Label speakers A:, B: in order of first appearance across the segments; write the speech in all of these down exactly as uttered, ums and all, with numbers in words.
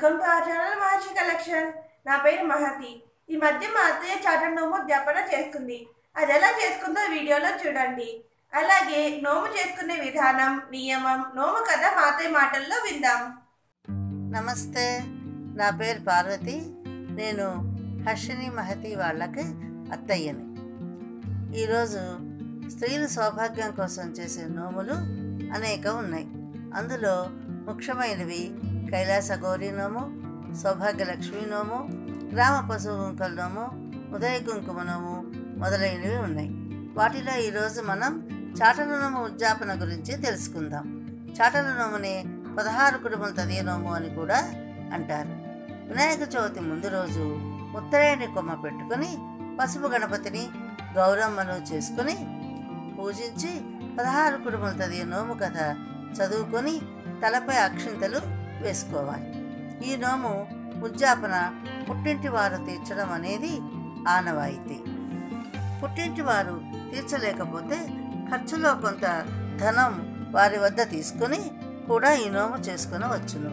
A: Welcome to our channel Maharshi collection. నా పేరు మహతి. ఈ మధ్య మా అత్తయ్య చాట నోము జ్ఞాపన చేస్తుంది. అది ఎలా చేసుకుందో వీడియోలో చూడండి. అలాగే నోము చేసుకునే విధానం, నియమం, నోము కథ మా అత్తయ్య మాటల్లో విందాం.
B: నమస్తే, నా పేరు పార్వతి. నేను హర్షిని మహతి వాళ్ళకి అత్తయ్యని. ఈరోజు స్త్రీలు సౌభాగ్యం కోసం చేసే నోములు అనేక ఉన్నాయి. అందులో ముఖ్యమైనవి కైలాస గౌరీ నోము, సౌభాగ్యలక్ష్మి నోము, గ్రామ పశువు కుంకుమ నోము, ఉదయ కుంకుమ నోము మొదలైనవి ఉన్నాయి. వాటిలో ఈరోజు మనం చాటల నోము ఉద్యాపన గురించి తెలుసుకుందాం. చాటల నోముని పదహారు కుడుముల తదియ నోము అని కూడా అంటారు. వినాయక చవితి ముందు రోజు ఉత్తరాయణి కొమ్మ పెట్టుకుని పసుపు గణపతిని గౌరమ్మను చేసుకుని పూజించి పదహారు కుడుముల తదియ నోము కథ చదువుకొని తలపై అక్షింతలు వేసుకోవాలి. ఈ నోము ఉద్యాపన పుట్టింటి వారు తీర్చడం అనేది ఆనవాయితీ. పుట్టింటి వారు తీర్చలేకపోతే ఖర్చులో కొంత ధనం వారి వద్ద తీసుకుని కూడా ఈ నోము చేసుకునవచ్చును.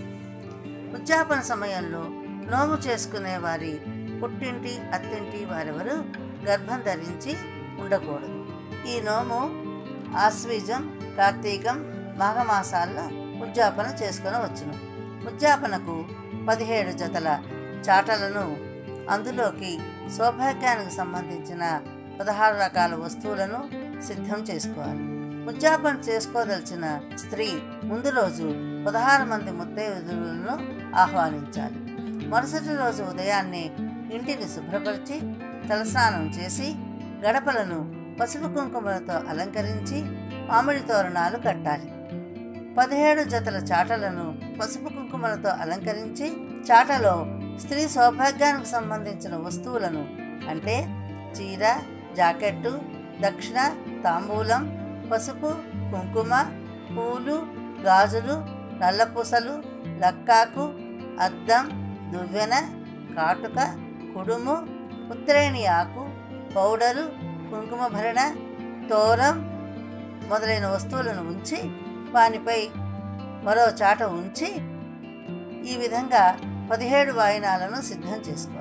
B: ఉద్యాపన సమయంలో నోము చేసుకునే వారి పుట్టింటి అత్తింటి వారెవరు గర్భం ధరించి ఉండకూడదు. ఈ నోము ఆశ్వీజం, కార్తీకం, మాఘమాసాల్లో ఉద్యాపన చేసుకునవచ్చును. ఉద్యాపనకు పదిహేడు జతల చాటలను, అందులోకి సౌభాగ్యానికి సంబంధించిన పదహారు రకాల వస్తువులను సిద్ధం చేసుకోవాలి. ఉద్యాపన చేసుకోదలిచిన స్త్రీ ముందు రోజు పదహారు మంది ముత్తైదువులను ఆహ్వానించాలి. మరుసటి రోజు ఉదయాన్నే ఇంటిని శుభ్రపరిచి తలస్నానం చేసి గడపలను పసుపు కుంకుమలతో అలంకరించి మామిడి తోరణాలు కట్టాలి. పదిహేడు జతల చాటలను పసుపు కుంకుమలతో అలంకరించి చాటలో స్త్రీ సౌభాగ్యానికి సంబంధించిన వస్తువులను అంటే చీర, జాకెట్టు, దక్షిణ, తాంబూలం, పసుపు, కుంకుమ, పూలు, గాజులు, నల్లపూసలు, లక్కాకు, అద్దం, దువ్వెన, కాటుక, కుడుము, ఉత్తరేణి ఆకు, పౌడరు, కుంకుమ భరణ, తోరం మొదలైన వస్తువులను ఉంచి వానిపై మరో చాట ఉంచి ఈ విధంగా పదిహేడు వాయినాలను సిద్ధం చేసుకోవాలి.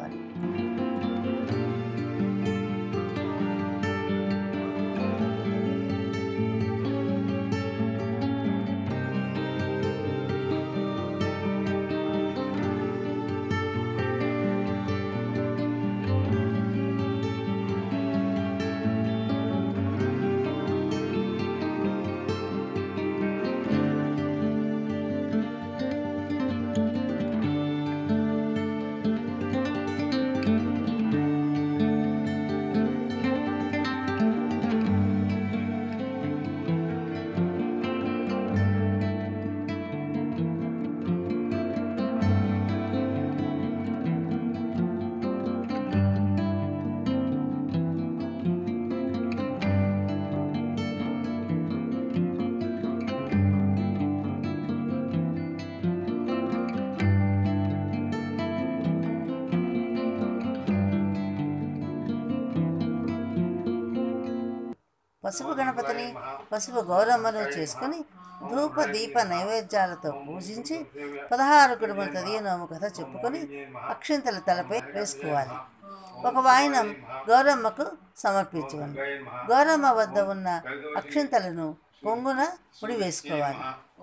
B: పసుపు గణపతిని, పసుపు గౌరమ్మను చేసుకుని ధూప దీప నైవేద్యాలతో పూజించి పదహారు కుడుముల తదియ నోము కథ చెప్పుకొని అక్షింతల తలపై వేసుకోవాలి. ఒక వాయినం గౌరమ్మకు సమర్పించవాలి. గౌరమ్మ వద్ద ఉన్న అక్షింతలను పొంగున ముడి వేసుకోవాలి.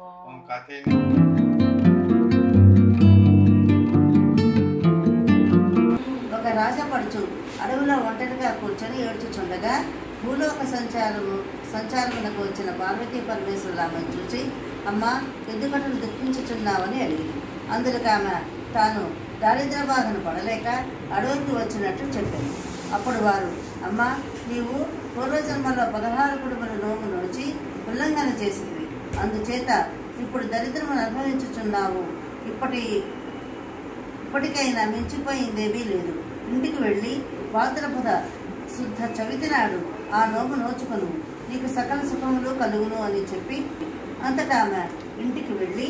B: ఒక రాజపడుచు అడవిలో ఒంటరిగా కూర్చొని ఏడ్చుచుండగా భూలోక సంచారము సంచారమునకు వచ్చిన పార్వతీ పరమేశ్వరులను చూసి, అమ్మ, ఎందుకటను దుఃఖించుచున్నావని అడిగింది. అందులోకి ఆమె తాను దారిద్ర బాధను పడలేక అడవికి వచ్చినట్టు చెప్పింది. అప్పుడు వారు, అమ్మ, నీవు పూర్వజన్మలో పదహారు కుడుముల నోము నోచి ఉల్లంఘన చేసింది. అందుచేత ఇప్పుడు దరిద్రమును అనుభవించుచున్నావు. ఇప్పటి ఇప్పటికైనా మించిపోయిందేమీ లేదు. ఇంటికి వెళ్ళి భాద్రపద శుద్ధ చవితి నాడు ఆ నోము నోచుకొను, నీకు సకల సుఖములు కలుగును అని చెప్పి అంతటా ఆమె ఇంటికి వెళ్ళి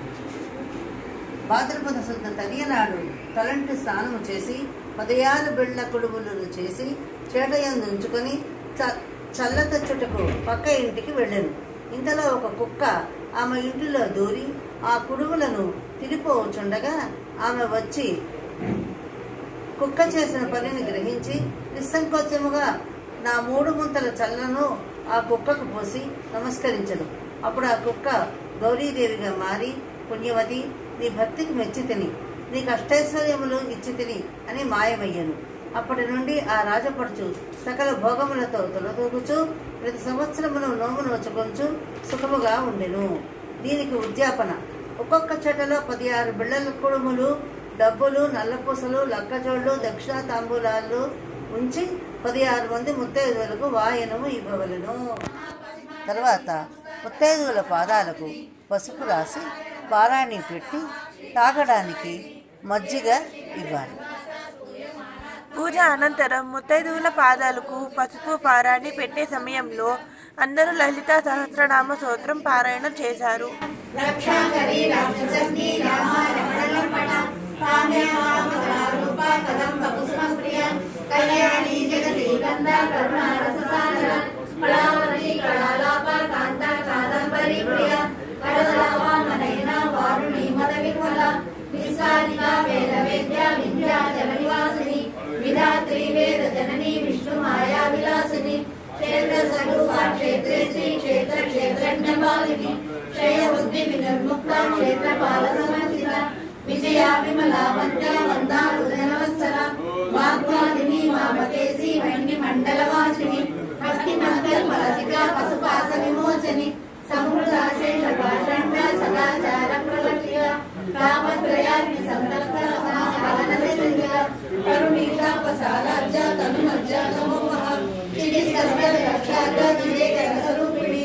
B: భాద్రపద శుద్ధ తదియనాడు తలంటి స్నానము చేసి పదయారు బిళ్ళ కుడుములను చేసి చేటయందు ఉంచుకొని చ చల్లతచ్చుటకు పక్క ఇంటికి వెళ్ళాను. ఇంతలో ఒక కుక్క ఆమె ఇంటిలో దూరి ఆ కుడుములను తిరిపోవచ్చుండగా ఆమె వచ్చి కుక్క చేసిన పనిని గ్రహించి నిస్సంకోచముగా నా మూడు ముంతల చల్లను ఆ కుక్కకు పోసి నమస్కరించడు. అప్పుడు ఆ కుక్క గౌరీదేవిగా మారి, పుణ్యవతి, నీ భక్తికి మెచ్చి తిని నీ కష్టైశ్వర్యములు ఇచ్చి తిని అని మాయమయ్యను. అప్పటి నుండి ఆ రాజపడుచు సకల భోగములతో తొలతూగుచు ప్రతి సంవత్సరమును నోము నోచుకొంచు సుఖముగా ఉండెను. దీనికి ఉద్యాపన: ఒక్కొక్క చెటలో పది ఆరు బిళ్ళల కుడుములు, డబ్బులు, నల్లపూసలు, లక్కజోళ్ళు, దక్షిణ తాంబూలాలు ఉంచి పది ఆరు మంది ముత్తైదువులకు వాయనము ఇవ్వవలను. తర్వాత ముత్తైదువుల పాదాలకు పసుపు రాసి పారాణి పెట్టి తాగడానికి మజ్జిగ ఇవ్వాలి.
A: పూజ అనంతరం ముత్తైదువుల పాదాలకు పసుపు పారాణి పెట్టే సమయంలో అందరూ లలితా సహస్రనామ స్తోత్రం పారాయణం చేశారు.
C: విధాత్రి వేద జననీ విష్ణు మాయా విలాసిని క్షేత్ర స్వరూపా క్షేత్రే శ్రీ క్షేత్ర క్షేత్రజ్ఞపాలిని క్షయ బుద్ధి వినిర్ముక్త క్షేత్రపాల సమర్జిత విజయా విమలా వంద్య వందా హృదయవత్సల వాగ్వాదిని వామకేసి వెండి మండలవాసిని భక్తి మంగళమలతిక పశుపాస విమోచని సమృద్ధాశేష పాషండ సదాచార ప్రలక్ష్య కామత్రయాన్ని సంతప్త సమాహరణదశ కరుణీశాపసారాజ్య తనుమజ్జ నమోహ చికిత్సర్గ రక్షార్థ వివేక స్వరూపిణి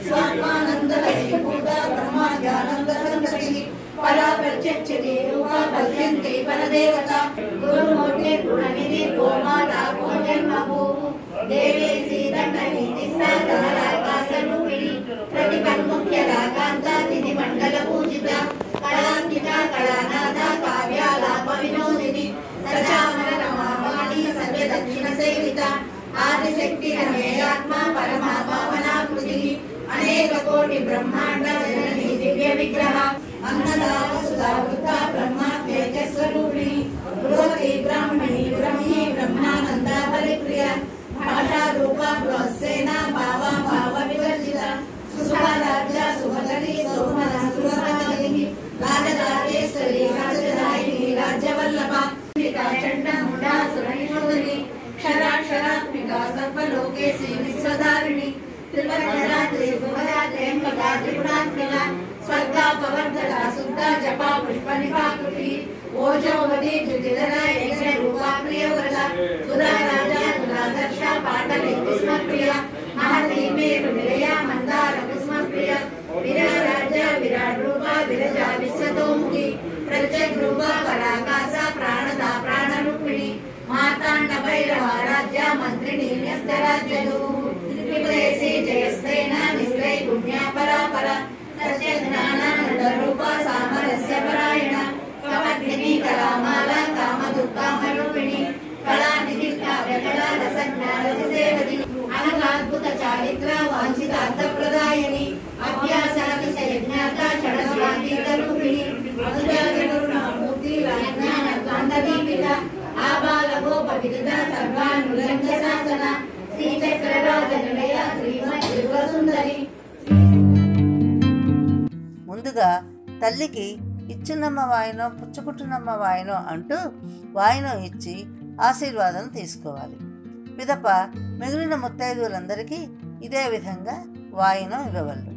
C: స్వాత్మానందలక్ష్మీభూత బ్రహ్మాజ్ఞానంద సంతతి పరా ప్రత్యక్షిణి రూప పశ్యంతి పరదేవత గురుమూర్తి గుణనిధి గోమాతా గోజన్మభూ దేవీ శ్రీదండనిధి సాధారాకాశరూపిణి ప్రతిపన్ముఖ్య రాకాంత తిథి మండల పూజిత కళాంకిత కళానాథ కావ్యాలాప వినోదిని సచామర రమావాణి సర్వ దక్షిణ సేవిత ఆదిశక్తి రమేయాత్మ పరమా పావనాకృతి అనేక కోటి బ్రహ్మాండ జనని దివ్య విగ్రహ అన్నదా వసుధా వృద్ధ బ్రహ్మ తేజస్వరూపిణి బృహతి బ్రాహ్మణి బ్రహ్మి బ్రహ్మానంద పరిప్రియ భాషా రూప బృహస్సేన భావ భావ వివర్జిత సుభారాజ్య సుభదరి సోమన సురరాజిని రాజరాజేశ్వరి రాజదాయిని రాజ్యవల్లభ చండముండా సురనిషోదరి క్షరాక్షరాత్మికా సర్వలోకేశి విశ్వధారిణి త్రివర్ణరాత్రి సుభదాత్రేంబగా త్రిగుణాత్మిక స్వర్గా పవర్ధక శుద్ధ జపా పుష్ప నిపాకృతి ఓజోవతి జ్యుతిధర యజ్ఞ రూపా ప్రియవ్రత సుధా రాజా తులాదర్శ పాటలి కుస్మప్రియ మహతి మేరు నిలయ మందార కుస్మప్రియ విరారాజ్య విరాట్ రూప విరజా విశ్వతోముఖి ప్రత్యక్ రూప పరాకాశ ప్రాణదా ప్రాణరూపిణి మాతాండ భైరవ రాజ్య మంత్రిణి న్యస్తరాజ్యదు త్రిపురేసి జయసేన నిశ్రై పుణ్య పరాపర సత్య జ్ఞానానంద రూప సామరస్య పరాయణ కమర్దిని కళామాల కామ దుఃఖామరూపిణి కళానిధి కావ్య కళా రసజ్ఞాన సేవతి అనగాద్భుత చారిత్ర వాంఛితార్థ ప్రదాయని అభ్యాసాతిశయ జ్ఞాత షడశాంతిక రూపిణి అనుజాగరుణామూర్తి రాజ్ఞాన కాంతదీపిత ఆబాల గోప విదిత సర్వానురంగ శాసన శ్రీచక్రరాజ నిలయ శ్రీమత్ త్రిపురసుందరి.
B: ముందుగా తల్లికి ఇచ్చునమ్మ వాయనం పుచ్చుకుంటున్నమ్మ వాయనం అంటూ వాయనం ఇచ్చి ఆశీర్వాదం తీసుకోవాలి. పిదప మిగిలిన ముత్తైదువులందరికీ ఇదే విధంగా వాయనం ఇవ్వవలెను.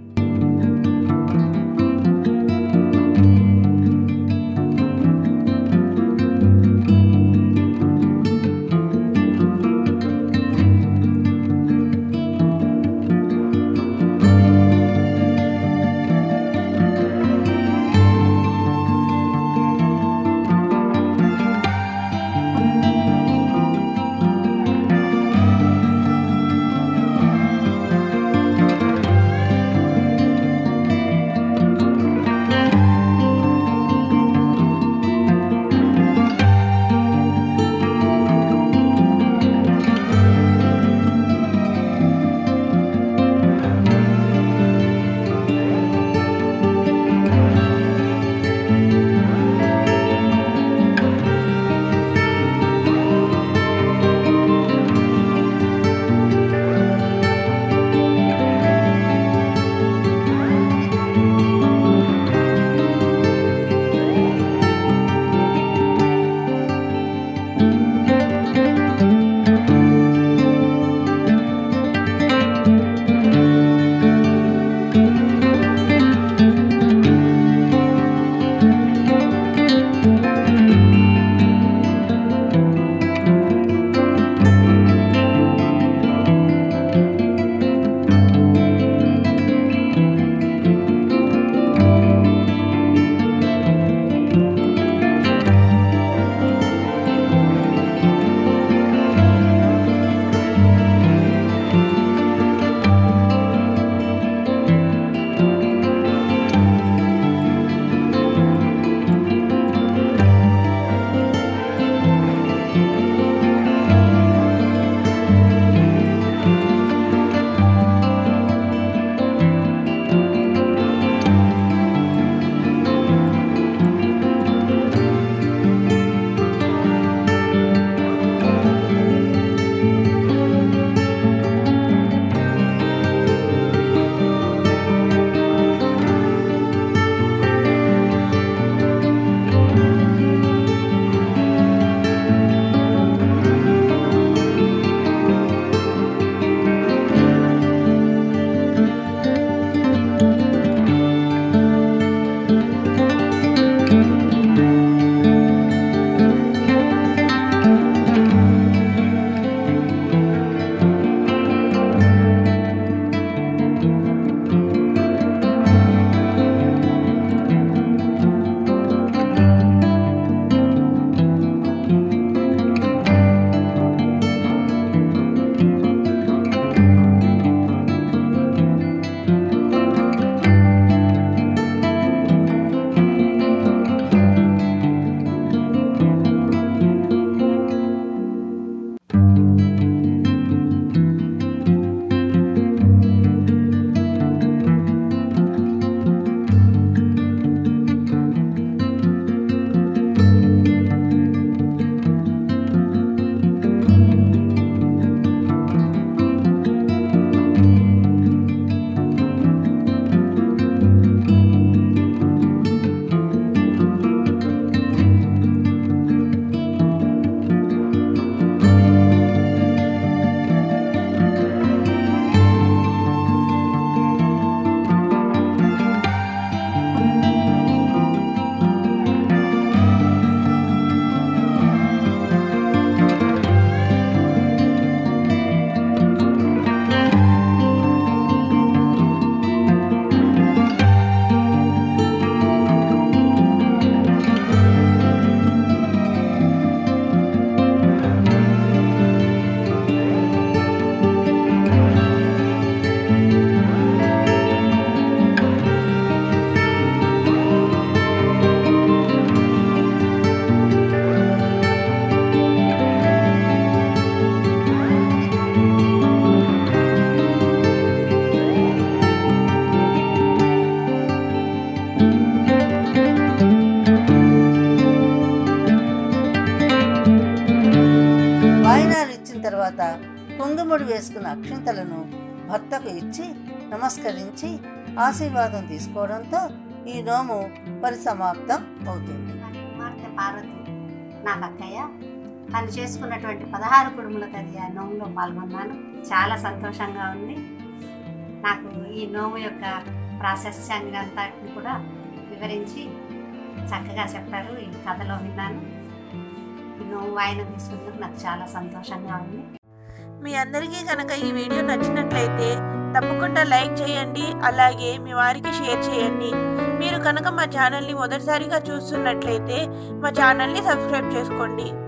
B: వేసుకున్న అక్షింతలను భర్తకు ఇచ్చి నమస్కరించి ఆశీర్వాదం తీసుకోవడంతో ఈ నోము పరిసమాప్తం అవుతుంది.
D: కుమార్తె పార్వతి నాకు అక్కయ్య. తను చేసుకున్నటువంటి పదహారు కుడుముల తది ఆ నోములో పాల్గొన్నాను. చాలా సంతోషంగా ఉంది. నాకు ఈ నోము యొక్క ప్రాశస్యాన్ని అంతా కూడా వివరించి చక్కగా చెప్పారు. ఈ కథలో విన్నాను. ఈ నోము వాయినం తీసుకున్నందుకు నాకు చాలా సంతోషంగా ఉంది.
A: మీ అందరికీ కనుక ఈ వీడియో నచ్చినట్లయితే తప్పకుండా లైక్ చేయండి, అలాగే మీ వారికి షేర్ చేయండి. మీరు కనుక మా ఛానల్ని మొదటిసారిగా చూస్తున్నట్లయితే మా ఛానల్ని సబ్స్క్రైబ్ చేసుకోండి.